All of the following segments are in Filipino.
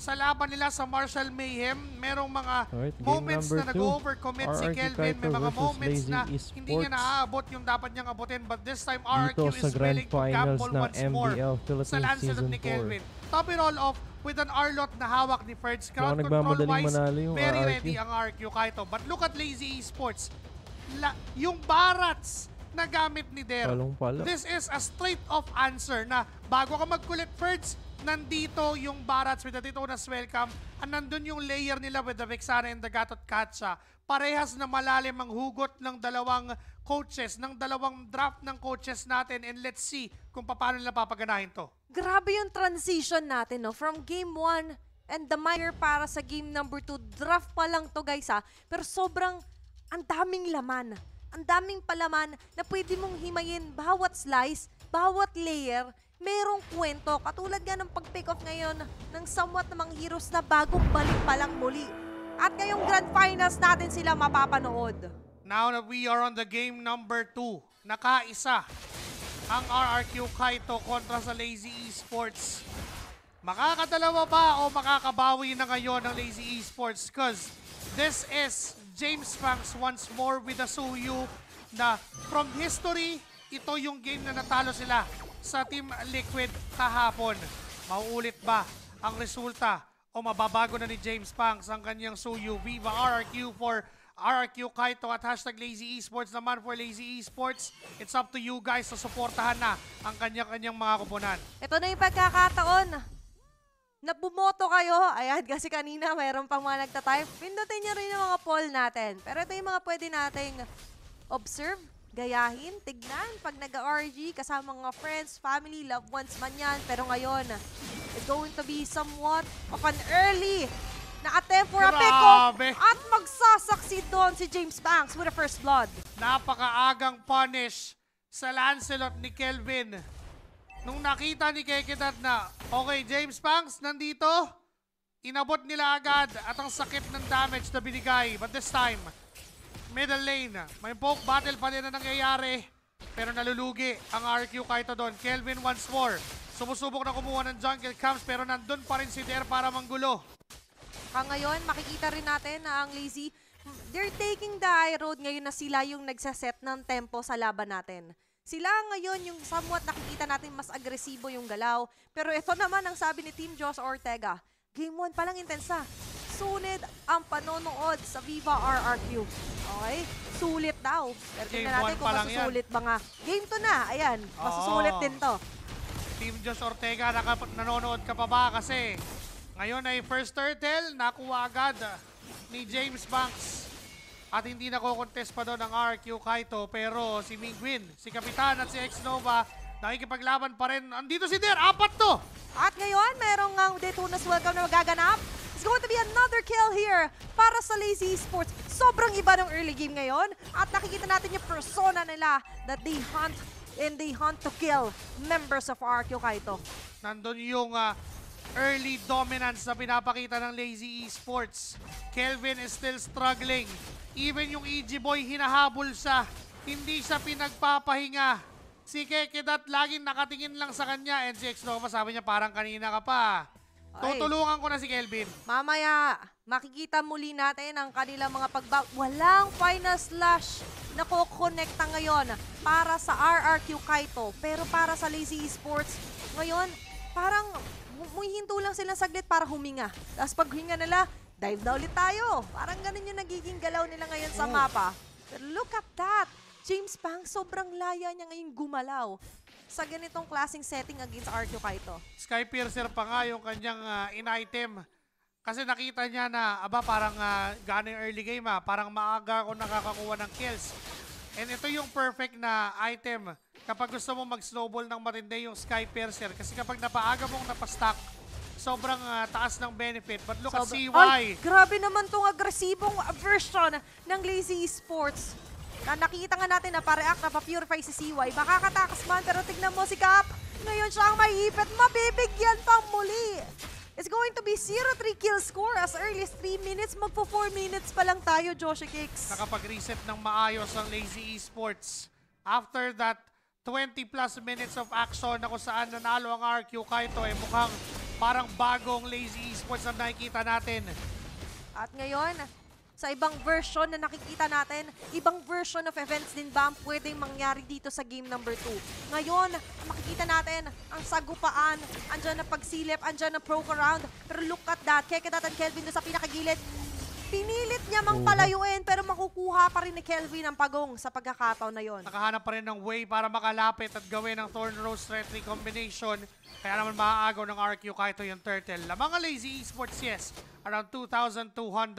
sa laban nila sa Marshall Mayhem, merong mga Alright, game moments number na 2. nag-overcommit si RRQ Kelvin. May Kaito mga versus moments Lazy na hindi niya Esports. naaabot yung dapat niyang abutin. But this time, RRQ Dito is sa Grand willing to Finals gamble ng once more MBL sa Philippines Lancelot Season ni 4. Kelvin. Top it all off with an Arlot na hawak ni Ferds. Crowd nagmamadaling control-wise, manalo yung very RRQ. ready ang RRQ Kaito. But look at Lazy Esports. Yung Barats na gamit ni Der. Palong-palo. This is a straight off answer na bago ka mag-collect Ferds, nandito yung Barats with the Titonas welcome, and nandun yung layer nila with the Vexana and the Gatot Katsa. Parehas na malalim ang hugot ng dalawang coaches, ng dalawang draft ng coaches natin, and let's see kung paano nila papaganahin to. Grabe yung transition natin, no? From game 1 and the minor para sa game number 2. Draft pa lang to, guys, ha? Pero sobrang ang daming laman. Ang daming palaman na pwede mong himayin bawat slice, bawat layer, merong kwento. Katulad nga ng pag-pick off ngayon ng somewhat namang heroes na bagong balik pa lang muli. At ngayong Grand Finals natin sila mapapanood. Now that we are on the game number 2, nakaisa ang RRQ Kaito kontra sa Lazy Esports. Makakadalawa ba o makakabawi na ngayon ng Lazy Esports? Because this is James Fangs once more with the Suyu na from history, ito yung game na natalo sila sa Team Liquid kahapon. Mauulit ba ang resulta o mababago na ni James Fangs ang kanyang Suyu? Viva RRQ for RRQ Kaito at hashtag Lazy Esports naman for Lazy Esports. It's up to you guys na suportahan na ang kanyang mga kupunan. Ito na yung pagkakataon na bumoto kayo. Ayan, kasi kanina mayroon pang mga nagtatype. Pindutin nyo rin yung mga poll natin. Pero ito yung mga pwede nating observe, gayahin, tignan. Pag nag-RG, kasama mga friends, family, loved ones man yan. Pero ngayon, it's going to be somewhat of an early na attempt for a pick-off. At magsasucceed doon si James Banks with a first blood. Napakaagang punish sa Lancelot ni Kelvin. Nung nakita ni Kekedat na, okay, James Banks nandito, inabot nila agad at ang sakit ng damage na binigay. But this time, middle lane, may poke battle pa din na nangyayari. Pero nalulugi ang RQ Kaito doon. Kelvin once more, sumusubok na kumuha ng jungle camps pero nandun pa rin si Der para manggulo. Ngayon, makikita rin natin na ang Lazy, they're taking the high road ngayon na sila yung nagsaset ng tempo sa laban natin. Sila ngayon yung somewhat nakikita natin mas agresibo yung galaw. Pero ito naman ang sabi ni Team Josh Ortega. Game 1 pa lang intensa. Sulit ang panonood sa Viva RRQ. Okay? Sulit daw. Pero tingnan natin kung masusulit ba nga. Game 2 na. Ayan. Masusulit din to. Team Josh Ortega, nanonood ka pa ba? Kasi ngayon ay first turtle, nakuha agad ni James Banks. At hindi nako-contest pa doon ang RQ Kaito. Pero si Mingwin, si Kapitan at si X-Nova, nakikipaglaban pa rin. Andito si Der, 4 to! At ngayon, merong Daytona's welcome na magaganap. It's going to be another kill here para sa Lazy Esports. Sobrang iba ng early game ngayon. At nakikita natin yung persona nila that they hunt and they hunt to kill members of RQ Kaito. Nandun yung early dominance na pinapakita ng Lazy Esports. Kelvin is still struggling. Even yung EG Boy, hinahabol siya. Hindi siya pinagpapahinga. Si Kekedat laging nakatingin lang sa kanya. And si X-Nova, sabi niya parang kanina ka pa. Tutulungan ko na si Kelvin. Mamaya, makikita muli natin ang kanilang mga walang final slash na kukonekta ngayon para sa RRQ Kaito. Pero para sa Lazy Esports, ngayon, parang hinto lang sila saglit para huminga. Tapos pag huminga nila, dive na ulit tayo. Parang ganun yung nagiging galaw nila ngayon sa mapa. Pero look at that! James Pang, sobrang laya niya ngayong gumalaw sa ganitong klaseng setting against RQ Kaito. Skypiercer pa nga yung kanyang in-item. Kasi nakita niya na, parang gano'ng yung early game parang maaga ako nakakakuha ng kills. And ito yung perfect na item kapag gusto mo mag-snowball ng matindi yung Skypiercer. Kasi kapag napaaga mong napastock, sobrang taas ng benefit. But look at CY. Ay, grabe naman tong agresibong version ng Lazy Esports. Na nakikita nga natin na pa-react na pa-purify si CY. Makakatakas man, pero tignan mo si Cap. Ngayon siya ang maiipit. Mabibigyan pang muli. It's going to be 0-3 kill score as early as 3 minutes. Magpo 4 minutes pa lang tayo, Joshi Kicks. Nakapag-reset ng maayos ang Lazy Esports. After that 20 plus minutes of action na kung saan nanalo ang RQ Kaito, mukhang parang bagong Lazy Esports na nakikita natin. At ngayon, sa ibang version na nakikita natin, ibang version of events din ba ang pwedeng mangyari dito sa game number 2? Ngayon, makikita natin ang sagupaan, andyan ang pagsilip, andyan ang proc around. Pero look at that, Kekedat at Kelvin doon sa pinakagilid. Pinilit niya mang palayuin pero makukuha pa rin ni Kelvin ang pagong sa pagkakataon na yon. Nakahanap pa rin ng way para makalapit at gawin ang Thorn Rose Threat combination. Kaya naman maaagaw ng RQ Kaito yung turtle. Lamang ang Lazy Esports, yes, around 2,200.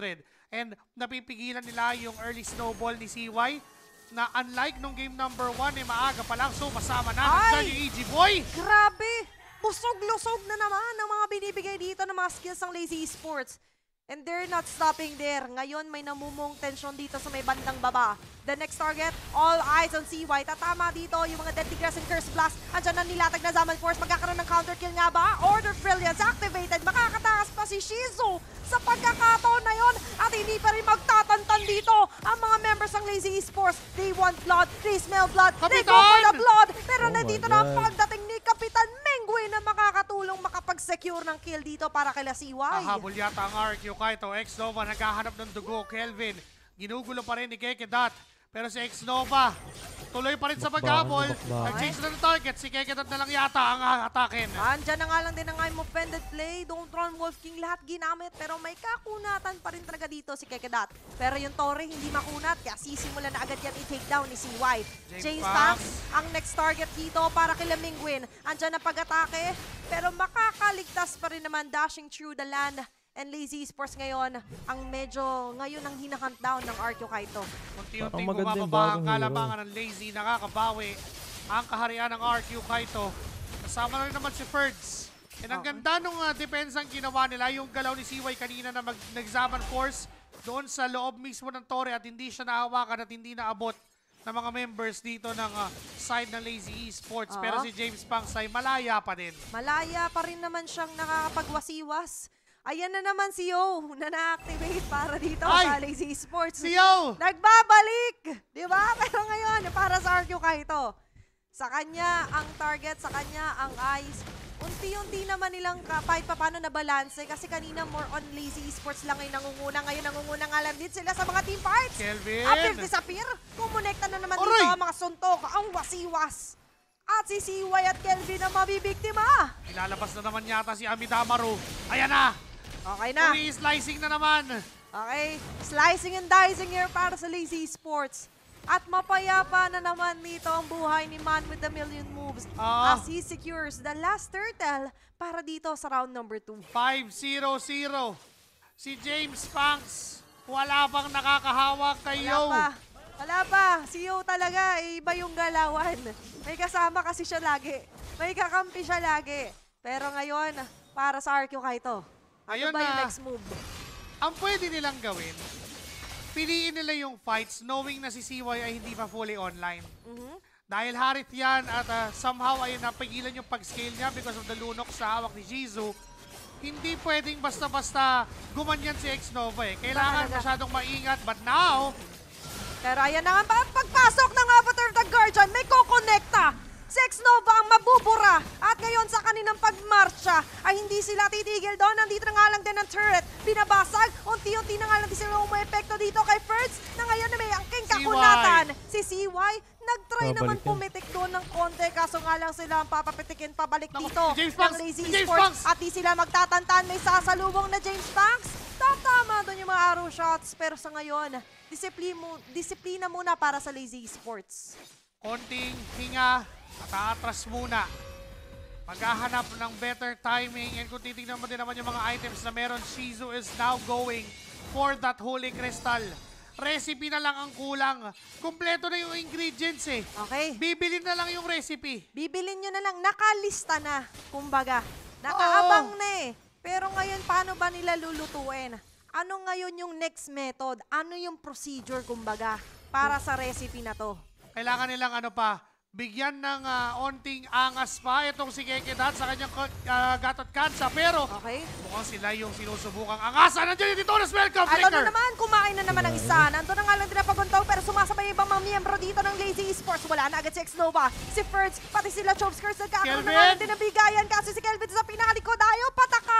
And napipigilan nila yung early snowball ni CY na unlike nung game number 1, maaga pa lang. So masama na nandiyan yung EG Boy. Grabe! Busog-lusog na naman ang mga binibigay dito ng mga skills ng Lazy Esports. And they're not stopping there. Ngayon may namumong tension dito sa may bandang baba. The next target, all eyes on CY. Tatama dito yung mga Deadly Grass and Curse Blast. Andyan na nilatag na Zaman Force. Magkakaroon ng counter kill nga ba? Order Brilliance activated. Makakatakas pa si Shizu sa pagkakataon na yon. At hindi pa rin magtatantan dito ang mga members ng Lazy Esports. They want blood. They smell blood. They go for the blood. Pero nandito na ang pagdating ni Kapitan Mengwe na makakatulong makapag-secure ng kill dito para kay CY. Hahabol yata ang RQ Kaito. X-Nova naghahanap ng dugo. Kelvin, ginugulo pa rin ni Kekedat. Pero si X-Nova, tuloy pa rin sa paghabol. Nag-change na ng target. Si Kekedat na lang yata ang atakin. Andyan na nga lang din ang I'm offended play. Don't run Wolf King. Lahat ginamit. Pero may kakunatan pa rin talaga dito si Kekedat. Pero yung Torre hindi makunat. Kaya sisimula na agad yan i-take down ni CY. James Pax ang next target dito para kay Lamingwin. Andyan na pag-atake. Pero makakaligtas pa rin naman dashing through the land. And Lazy Esports ngayon, ang ngayon ang hinahant down ng RQ Kaito. Unti-unting bumababa ang kalamangan ng Lazy, nakakabawi ang kaharian ng RQ Kaito. Kasama na rin naman si Ferds. And ang ganda nung depensang ginawa nila, yung galaw ni CY kanina na nag-Zaman Force doon sa loob mismo ng Torre at hindi siya nahawakan at hindi naabot ng mga members dito ng side ng Lazy Esports. Pero si James Pangsay, malaya pa din. Malaya pa rin naman siyang nakakapagwasiwas. Ayan na naman si Yo na na-activate para dito sa Lazy Esports. Si Yo! Nagbabalik! Di ba? Pero ngayon, para sa RQ Kaito. Sa kanya ang target, sa kanya ang eyes. Unti-unti naman nilang kahit paano na balanse kasi kanina more on Lazy Esports lang ay nangunguna. Ngayon nangunguna nga lang din sila sa mga team fights. Kelvin! Appear, disappear. Kumonekta na naman dito ang mga suntok, ang wasiwas. At si CY at Kelvin ang mabibiktima. Ilalabas na naman yata si Amidamaru. Ayan na! Okay na. Slicing na naman. Okay, slicing and dicing here para sa Lazy Esports. At mapayapa na naman dito ang buhay ni Man with the Million Moves as he secures the last turtle para dito sa round number 2. 5-0-0. Si James Panks, wala pang nakakahawak kay Yo. Wala pa. Si Yo talaga, iba yung galawan. May kasama kasi siya lagi. May kakampi siya lagi. Pero ngayon, para sa RQ Kaito. Ano ba yung next move? Ang pwede nilang gawin, piliin nila yung fights knowing na si CY ay hindi pa fully online. Dahil Harith yan at somehow ay napigilan yung pag-scale niya because of the lunok sa hawak ni Jizu. Hindi pwedeng basta-basta gumanyan si X-Nova eh. Kailangan masyadong maingat. But now... Pero ayan na nga, pagpasok ng Avatar the Guardian, may kukonekta. Si X-Nova ang mabubura. At ngayon sa kaninang pagmarcha ay hindi sila titigil doon. Nandito na nga lang din ang turret. Binabasag. Unti-unti na nga lang din sila umepekto dito kay Ferds na ngayon na may angking kakunatan. Si CY, nag-try naman pumitik doon ng konti. Kaso nga lang sila ang papapitikin pabalik dito ng Lazy Esports. At di sila magtatantan. May sasalubong na James Banks. Tatama doon yung mga arrow shots. Pero sa ngayon, disiplina muna para sa Lazy Esports. Konting hinga. At aatras muna. Maghahanap ng better timing. And kung titignan mo din naman yung mga items na meron, Shizu is now going for that Holy Crystal. Recipe na lang ang kulang. Kompleto na yung ingredients eh. Okay. Bibilin na lang yung recipe. Bibilin nyo na lang. Nakalista na, kumbaga. Nakaabang na eh. Pero ngayon, paano ba nila lulutuin? Ano ngayon yung next method? Ano yung procedure, kumbaga, para sa recipe na to? Kailangan nilang bigyan ng onting angas pa itong si Kekedat sa kanyang gatot kansa. Pero mukhang sila yung sinusubukang angasan. Nandiyan yung Titones, welcome, Flicker! Ano na naman, kumain na naman ang isa. Nandun na nga lang din na paguntog pero sumasabay ibang mga miyembro dito ng Lazy Esports. Wala na agad si X-Nova, si Ferds, pati sila Chomskers. Nagkakaroon na nga lang din na bigayan kasi si Kelvin sa pinakalikod. Ayaw patay!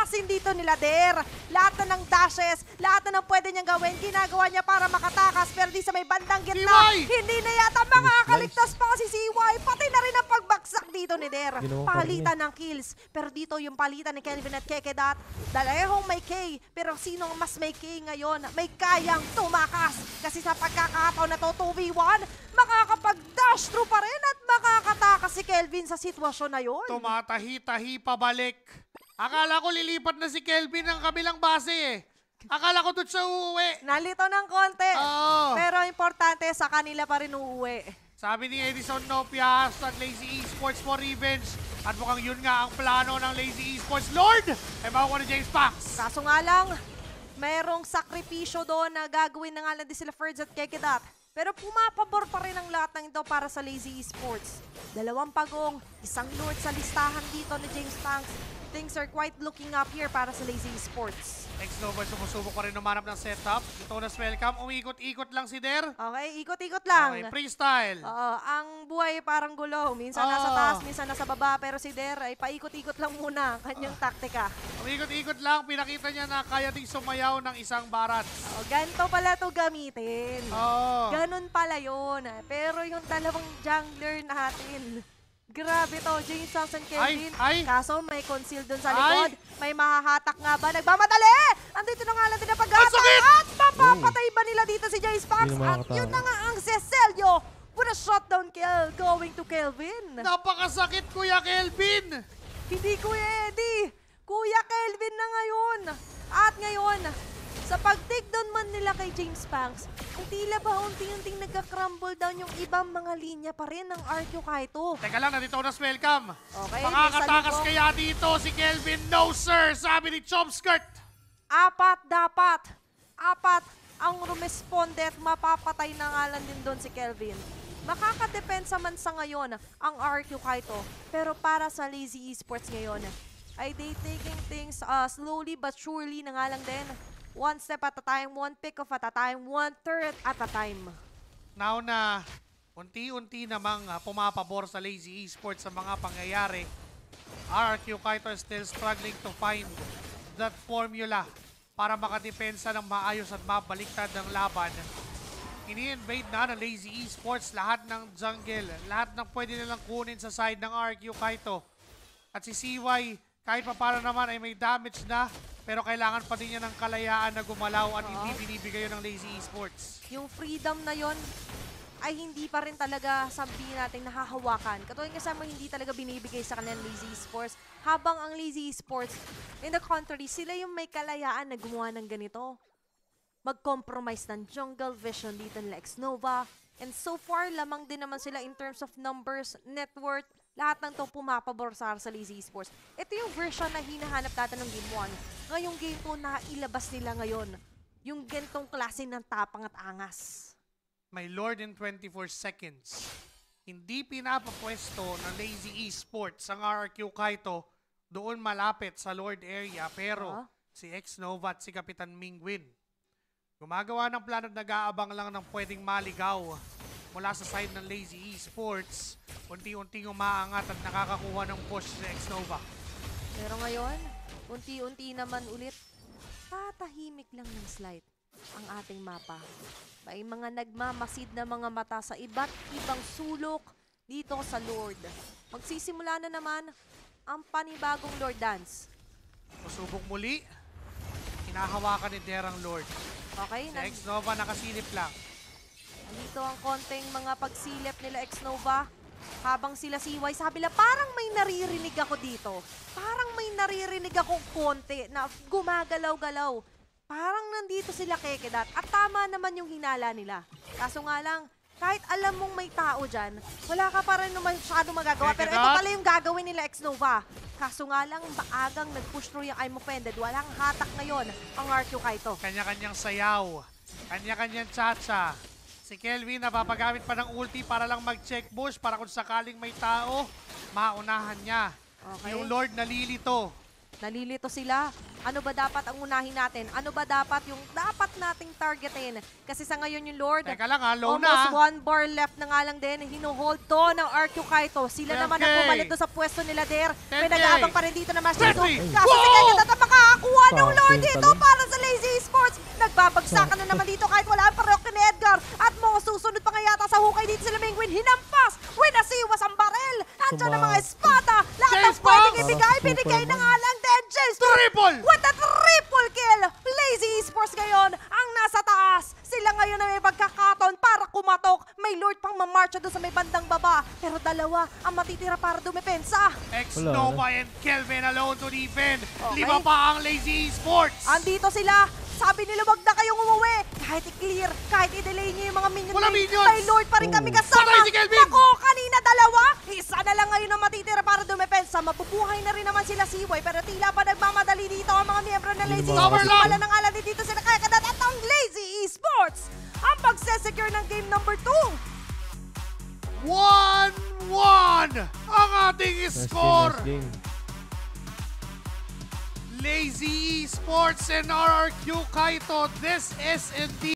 assassin dito nila Der. Lahat na ng dashes, lahat na ng pwede niyang gawin, ginagawa niya para makatakas. Pero di sa may bandang gitna, CY! hindi na yata makakaligtas pa si CY. Pati na rin ang pagbagsak dito ni Der. Palitan ng kills. Pero dito yung palitan ni Kelvin at Kekedat. Dalahong may K. Pero sinong mas may K ngayon? May kayang tumakas. Kasi sa pagkakataon na to 2v1, makakapag-dash through pa rin at makakatakas si Kelvin sa sitwasyon na yun. Tumatahi-tahi pabalik. Akala ko lilipat na si Kelvin ng kabilang base eh. Akala ko doon siya uuwi. Nalito ng konti. Oo. Pero importante, sa kanila pa rin uuwi. Sabi ni Edison Nopia, hashtag Lazy Esports for revenge. At mukhang yun nga ang plano ng Lazy Esports. Lord! Ay makukuha ni James Pax. Kaso nga lang, merong sakripisyo doon na gagawin na nga lang din sila Ferds at Kekedat. Pero pumapabor pa rin ang lahat ng ito para sa Lazy Esports. 2 pagong, 1 Lord sa listahan dito ni James Pax. Things are quite looking up here para sa Lazy Esports. Ex-Nova sumusubok pa rin umanap ng setup. Jonas welcome. Umiikot-ikot lang si Der. Okay, ikot-ikot lang. Okay, freestyle. Oo, ang buhay parang gulo. Minsan nasa taas, minsan nasa baba. Pero si Der ay paikot-ikot lang muna ang kanyang taktika. Umiikot-ikot lang. Pinakita niya na kaya ding sumayaw ng isang barat. Ganito pala ito gamitin. Oo. Ganon pala yun. Pero yung dalawang jungler natin, grabe to, James Johnson, Kelvin. Ay! Kaso may conceal dun sa Ay! likod. May mahahatak nga ba? Nagmamadali! Andito na nga lang din ang Ang pag-atak. sakit! At mapapatay ba nila dito si James Pax? Hindi na At makakatawa. yun na nga ang Cecilio with a shutdown kill going to Kelvin. Napakasakit, Kuya Kelvin! Hindi Kuya Eddie. Kuya Kelvin na ngayon. At ngayon, sa pag-takedown man nila kay James Pax, tila ba unti-unting nagka-crumble down yung ibang mga linya pa rin ng RQ Kaito. Teka lang, nandito Jonas welcome. Okay, Makakatakas may salubong. kaya dito si Kelvin? No sir, sabi ni Chomskirt. 4 dapat. 4 ang rumesponde at mapapatay na nga lang din doon si Kelvin. Makakadepensa man sa ngayon ang RQ Kaito. Pero para sa Lazy Esports ngayon, ay they taking things slowly but surely na nga lang din. 1 step at a time, 1 pick off at a time, 1 turret at a time. Now na unti-unti namang pumapabor sa Lazy Esports sa mga pangyayari, RRQ Kaito is still struggling to find that formula para makadepensa ng maayos at mabaliktad ng laban. Ini-invade na ng Lazy Esports lahat ng jungle, lahat ng pwede nilang kunin sa side ng RRQ Kaito. At si CY, kahit pa para naman ay may damage na, pero kailangan pa din niya ng kalayaan na gumalaw at hindi binibigay yun ng Lazy Esports. Yung freedom na yon ay hindi pa rin talaga sabihin natin nahahawakan. Katulad kasama hindi talaga binibigay sa kanilang Lazy Esports. Habang ang Lazy Esports, in the contrary, sila yung may kalayaan na gumawa ng ganito. Mag-compromise ng jungle vision dito nila Ex-Nova. And so far, lamang din naman sila in terms of numbers, net worth, lahat ng to pumapabor sa Lazy Esports. Ito yung version na hinahanap natin ng Game 1. Ngayong Game 2 na ilabas nila ngayon. Yung ganitong klase ng tapang at angas. May Lord in 24 seconds. Hindi pinapapwesto ng Lazy Esports ang RRQ Kaito doon malapit sa Lord area. Pero si Ex-Nova at si Kapitan Mingwin gumagawa ng plano at nag-aabang lang ng pwedeng maligaw mula sa side ng Lazy Esports. Unti-unting umaangat at nakakakuha ng push si Ex-Nova. Pero ngayon, unti-unti naman ulit, tatahimik lang ng slight ang ating mapa. May mga nagmamasid na mga mata sa iba't ibang sulok dito sa Lord. Magsisimula na naman ang panibagong Lord Dance. Musubok muli. Hinahawakan ni Derang Lord. Okay? Si Ex-Nova nakasilip lang. Nandito ang konting mga pagsilip nila Ex-Nova. Habang sila CY, sabi nila, parang may naririnig ako dito. Parang may naririnig akong konti na gumagalaw-galaw. Parang nandito sila Kekedat. At tama naman yung hinala nila. Kaso nga lang, kahit alam mong may tao dyan, wala ka pa rin naman masyado magagawa. Pero ito pala yung gagawin nila Ex-Nova. Kaso nga lang, maagang nag-push through yung I'm offended. Walang hatak ngayon ang RQ Kaito. Kanya-kanyang sayaw. Kanya-kanyang cha-cha. Si Kelvin napapagamit pa ng ulti para lang mag-check bush para kung sakaling may tao, maunahan niya. Okay. Yung Lord nalilito. Nalilito sila. Ano ba dapat ang unahin natin? Ano ba dapat yung dapat nating targetin? Kasi sa ngayon yung Lord, Teka lang ha, low almost na. 1 bar left na nga lang din. Hinuhold to ng RQ Kaito. Sila 10K. naman ang pumalit doon sa pwesto nila there. May 10K. nag-aabang pa rin dito na Master 2. 20. Kaso si Kekedat ang Nakakuha ng Lord Sakto dito pala. para sa Lazy Esports. Nagbabagsakan na naman dito kahit wala ang parokya ni Edgar. At mga susunod pa nga yata sa hukay dito sila Mingwin. Hinampas. Winasiwas ang barel. Nandiyan ang mga espada. Lahat ng James pwedeng Box! ibigay. Parang Binigay na Superman. nga lang din. James Box Triple! with a triple kill. Lazy Esports ngayon ang nasa taas. Sila ngayon na may pagkakaton para kumatok. May Lord pang mamarcha doon sa may bandang baba. Pero dalawa ang matitira para dumepensa. Ex-Nova and Kelvin alone to defend. Okay. 5 pa ang Lazy Esports. Andito sila. Sabi nila wag na kayong umuwi. Kahit i-clear, kahit i-delay niyo yung mga minion Wala lane, minions. may Lord pa rin kami kasama. Patay si Kelvin. Nako, kanina dalawa. Isa na lang ngayon ang matitira para dumepensa. Mabubuhay na rin naman sila Siway. Pero tila pa nagmamadali dito ang mga miyembro ng Lazy Cover Esports. lang. Wala nang alam din dito sila kaya kadat at ang Lazy Esports ang pagsesecure ng game number 2. 1-1 ang ating score. Nice game. Lazy Esports and RRQ Kaito. This is indeed